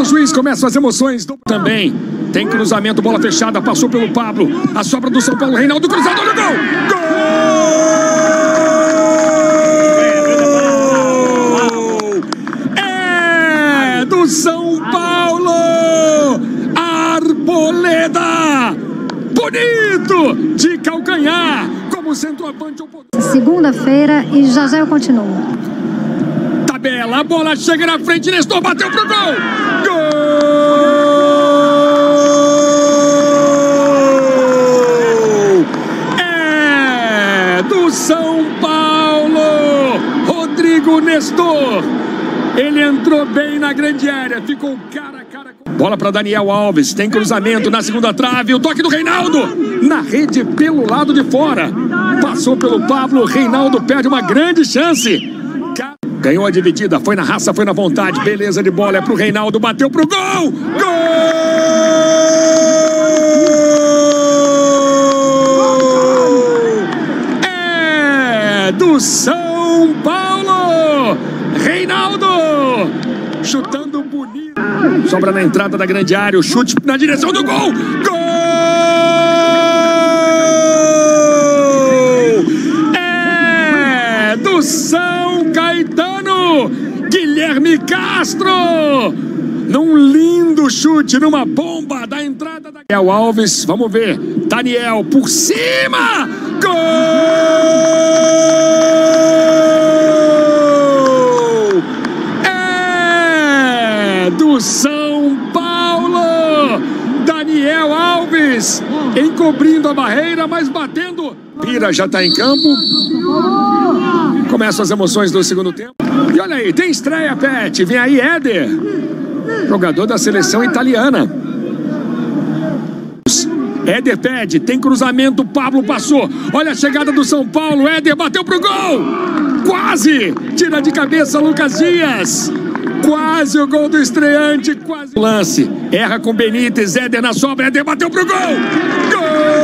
juiz, começam as emoções do... Também tem cruzamento, bola fechada, passou pelo Pablo. A sobra do São Paulo, Reinaldo, cruzado, olha o gol! Gol! É do São Paulo! Arboleda! Bonito! De calcanhar, como centroavante. Segunda-feira e já eu continuo. Tabela, a bola chega na frente, Nestor bateu pro gol! Gol! É do São Paulo! Rodrigo Nestor! Ele entrou bem na grande área, ficou cara a cara. Bola para Daniel Alves, tem cruzamento na segunda trave, o toque do Reinaldo na rede pelo lado de fora. Passou pelo Pablo, Reinaldo perde uma grande chance. Ganhou a dividida, foi na raça, foi na vontade, beleza de bola, é pro Reinaldo, bateu pro gol! Gol! É do São Paulo! Reinaldo! Chutando bonito. Sobra na entrada da grande área, o chute na direção do gol! Gol! É do São Caetano! Guilherme Castro! Num lindo chute, numa bomba da entrada da... Daniel Alves, vamos ver. Daniel por cima! Gol! Do São Paulo, Daniel Alves encobrindo a barreira, mas batendo. Pira já está em campo. Começam as emoções do segundo tempo. E olha aí, tem estreia, Pet. Vem aí, Éder, jogador da seleção italiana. Éder pede, tem cruzamento, Pablo passou. Olha a chegada do São Paulo, Éder bateu pro gol. Quase, tira de cabeça Lucas Dias. Quase o gol do estreante, quase. Lance, erra com Benítez, Éder na sobra, Éder bateu pro gol! Gol!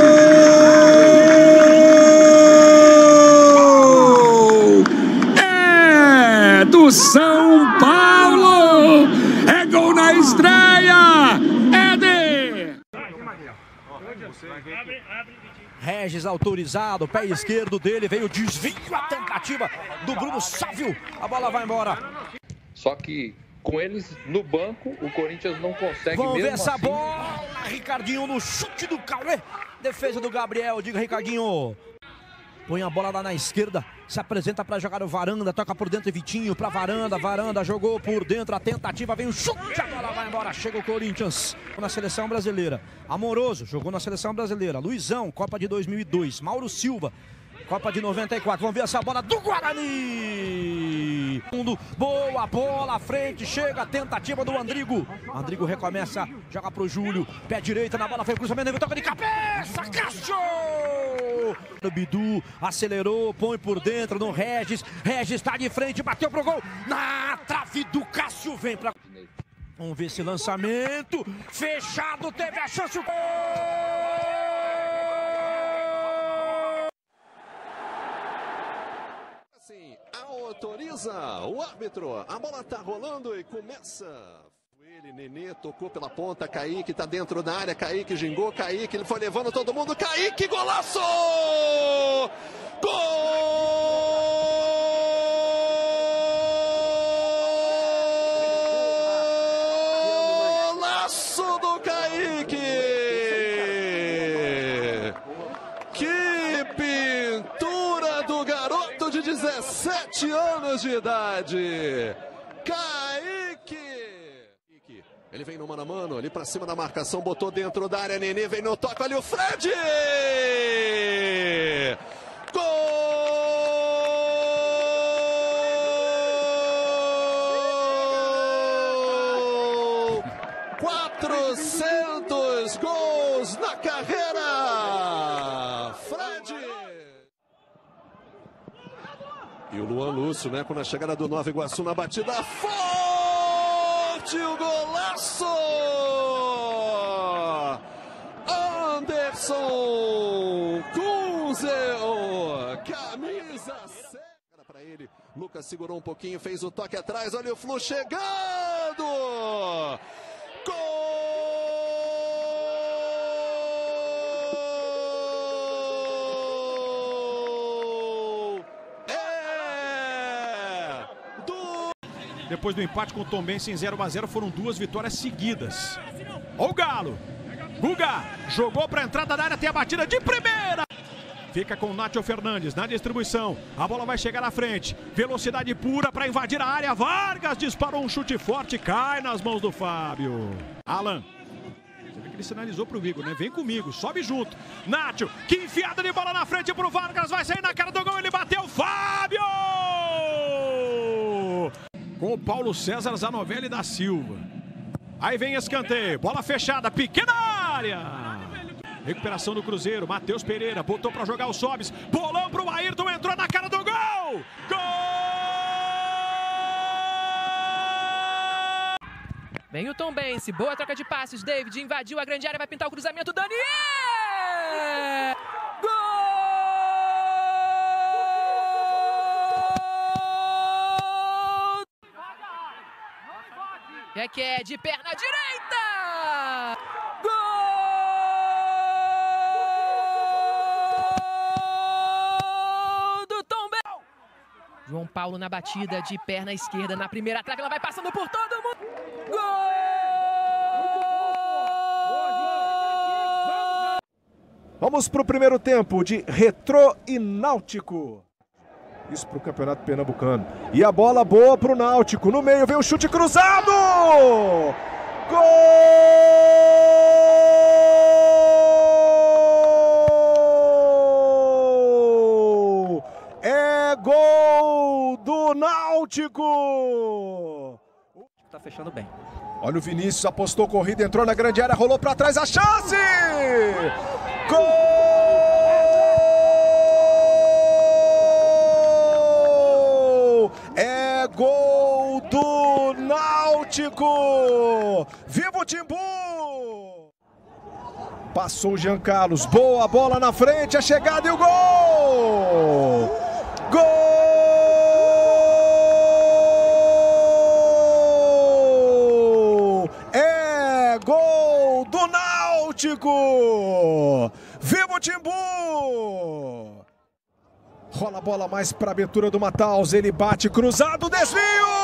É do São Paulo! É gol na estreia! Éder! Regis autorizado, pé esquerdo dele, veio o desvio, a tentativa do Bruno Sávio, a bola vai embora. Só que com eles no banco, o Corinthians não consegue. Vamos mesmo ver essa assim... bola, Ricardinho no chute do Cauê. Defesa do Gabriel, diga Ricardinho. Põe a bola lá na esquerda, se apresenta para jogar o Varanda, toca por dentro Vitinho para Varanda, Varanda jogou por dentro, a tentativa, vem o chute, a bola vai embora, chega o Corinthians na seleção brasileira. Amoroso, jogou na seleção brasileira. Luizão, Copa de 2002, Mauro Silva, Copa de 94, vamos ver essa bola do Guarani. Boa bola, à frente, chega a tentativa do Andrigo. Andrigo recomeça, joga pro Júlio, pé direita na bola, foi o cruzamento, ele toca de cabeça, Cássio! O Bidu acelerou, põe por dentro no Regis, Regis tá de frente, bateu pro gol, na trave do Cássio, vem pra... Vamos ver esse lançamento, fechado, teve a chance, o gol! Autoriza o árbitro, a bola tá rolando e começa. Ele, Nenê, tocou pela ponta, Kaique tá dentro da área, Kaique gingou, Kaique, ele foi levando todo mundo, Kaique, golaço! Golaço do Kaique! Que pintura do garoto de 17 anos de idade, Kaique! Ele vem no mano a mano, ali pra cima da marcação, botou dentro da área, Nenê vem no toque, ali o Fred! Gol! 400 gols na carreira! Fred! E o Luan Lúcio, né, com a chegada do Nova Iguaçu na batida forte, o golaço! Anderson Kunzel, camisa 7. Para ele, Lucas segurou um pouquinho, fez o toque atrás, olha o Flu chegando! Depois do empate com o Tombense em 0-0, foram 2 vitórias seguidas. Olha o Galo. Guga jogou para a entrada da área, tem a batida de primeira. Fica com o Nátio Fernandes na distribuição. A bola vai chegar na frente. Velocidade pura para invadir a área. Vargas disparou um chute forte, cai nas mãos do Fábio. Alan. Você vê que ele sinalizou pro Igor, né? Vem comigo, sobe junto. Nátio, que enfiada de bola na frente pro Vargas. Vai sair na cara do gol, ele bateu. Fábio! Com o Paulo César Zanovelli da Silva. Aí vem escanteio, bola fechada, pequena área. Recuperação do Cruzeiro, Matheus Pereira botou para jogar o Sobis. Bolão pro Ayrton, entrou na cara do gol. Gol! Vem o Tombense, boa troca de passes. David invadiu a grande área, vai pintar o cruzamento. Daniel! Gol! É que é de perna direita! Gol do Tombense! João Paulo na batida de perna esquerda na primeira trave, ela vai passando por todo mundo. Gol! Vamos para o primeiro tempo de Retrô e Náutico. Isso para o Campeonato Pernambucano. E a bola boa para o Náutico. No meio vem o chute cruzado! Gol! É gol do Náutico! Tá fechando bem. Olha o Vinícius, apostou corrida, entrou na grande área, rolou para trás, a chance! Gol! É gol do Náutico! Viva o Timbu! Passou o Jean Carlos, boa bola na frente, a chegada e o gol! Gol! É gol do Náutico! Viva o Timbu! Rola a bola mais para a abertura do Mataus. Ele bate cruzado, desvio!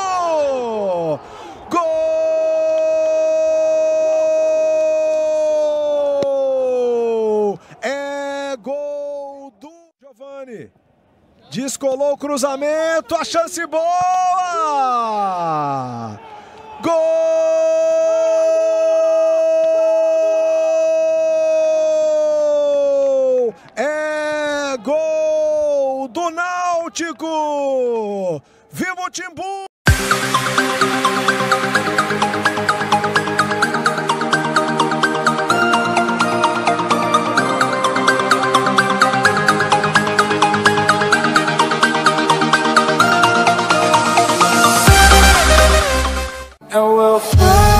Gol! É gol do Giovani. Descolou o cruzamento, a chance boa! Gol! É gol do Náutico! Viva o Timbu! And we'll fly.